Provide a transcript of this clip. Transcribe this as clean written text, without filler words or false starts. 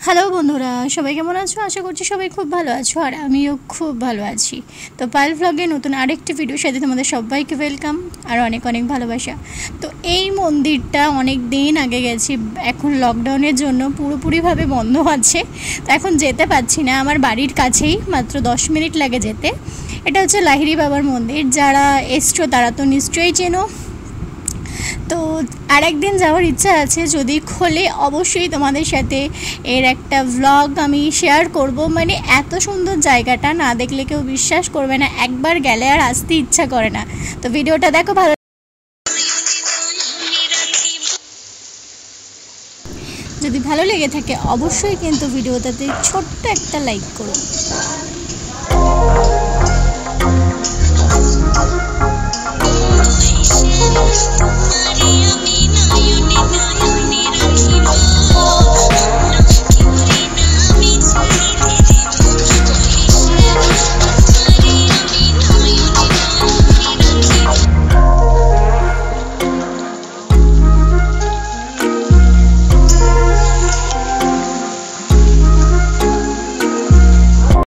Hello বন্ধুরা, সবাই কেমন আছো? আশা করছি সবাই খুব ভালো আছো, আর আমিও খুব ভালো আছি। তো পায়েল ব্লগে নতুন আরেকটি ভিডিওর সাথে তোমাদের সবাইকে ওয়েলকাম আর অনেক অনেক ভালোবাসা। তো এই মন্দিরটা অনেক দিন আগে গেছি, এখন লকডাউনের জন্য পুরোপুরিভাবে বন্ধ আছে, তো এখন যেতে পারছি না। আমার বাড়ির কাছেই, মাত্র 10 মিনিট লাগে যেতে। এটা হচ্ছে লাহিড়ী বাবার মন্দির। যারা এসছো তারা তো নিশ্চয়ই চেনো। তো আরেকদিন যাওয়ার ইচ্ছা আছে, যদি খোলে অবশ্যই তোমাদের সাথে এর একটা ভ্লগ আমি শেয়ার করব। মানে এত সুন্দর জায়গাটা, না দেখলে কেউ বিশ্বাস করবে না, একবার গেলে আর আসতে ইচ্ছা করে না। তো ভিডিওটা দেখো, ভালো যদি ভালো লেগে থাকে অবশ্যই কিন্তু ভিডিওটাতে ছোট্ট একটা লাইক করো।